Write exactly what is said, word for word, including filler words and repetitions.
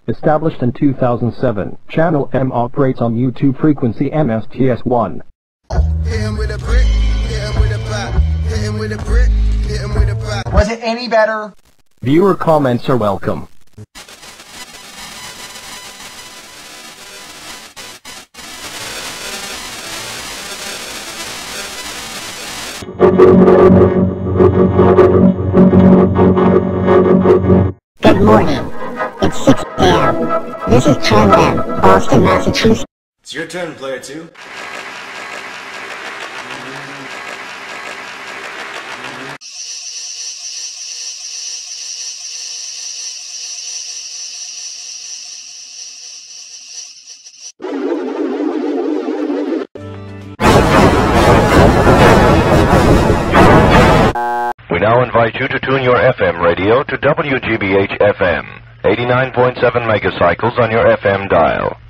Established in two thousand seven, Channel M operates on YouTube frequency M S T S one. Was it any better? Viewer comments are welcome. Good morning. It's six A M This is Channel M, Boston, Massachusetts. It's your turn, player two. We now invite you to tune your F M radio to W G B H F M, eighty-nine point seven megacycles on your F M dial.